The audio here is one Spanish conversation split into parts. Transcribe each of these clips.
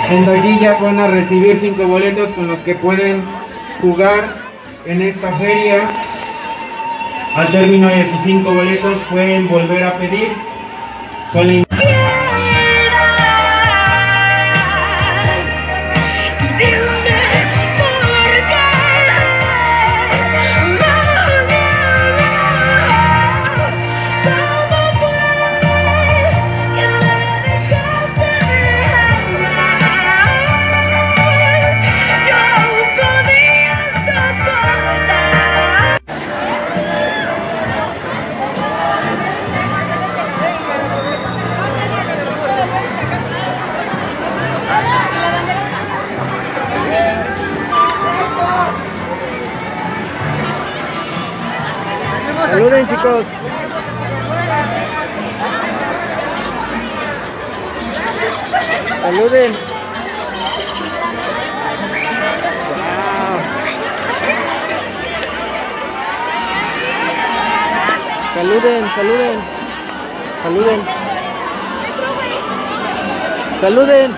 En taquilla van a recibir 5 boletos con los que pueden jugar en esta feria. Al término de sus 5 boletos pueden volver a pedir con la Saluden, chicos. Saluden. Wow. Saluden, saluden. Saluden. Saluden.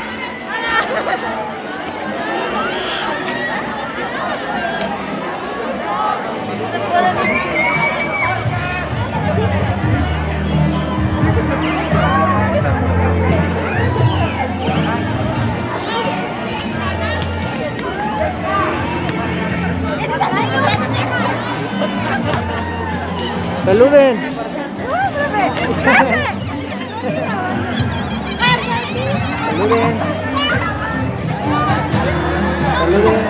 Saluden. Saluden. Saluden.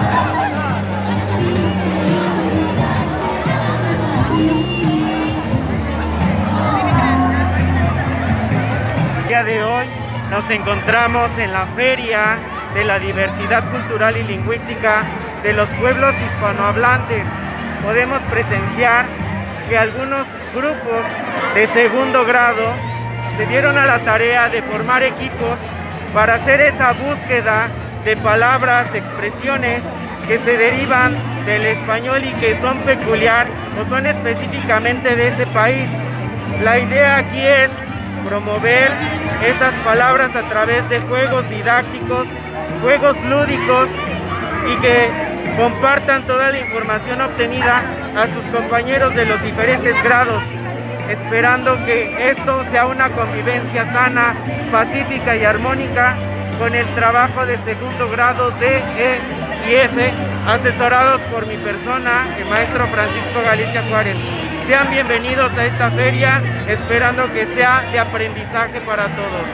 El día de hoy nos encontramos en la Feria de la Diversidad Cultural y Lingüística de los Pueblos Hispanohablantes. Podemos presenciar que algunos grupos de segundo grado se dieron a la tarea de formar equipos para hacer esa búsqueda de palabras, expresiones que se derivan del español y que son peculiar o son específicamente de ese país. La idea aquí es promover esas palabras a través de juegos didácticos, juegos lúdicos y que compartan toda la información obtenida a sus compañeros de los diferentes grados, esperando que esto sea una convivencia sana, pacífica y armónica con el trabajo de segundo grado D, E y F, asesorados por mi persona, el maestro Francisco Galicia Juárez. Sean bienvenidos a esta feria, esperando que sea de aprendizaje para todos.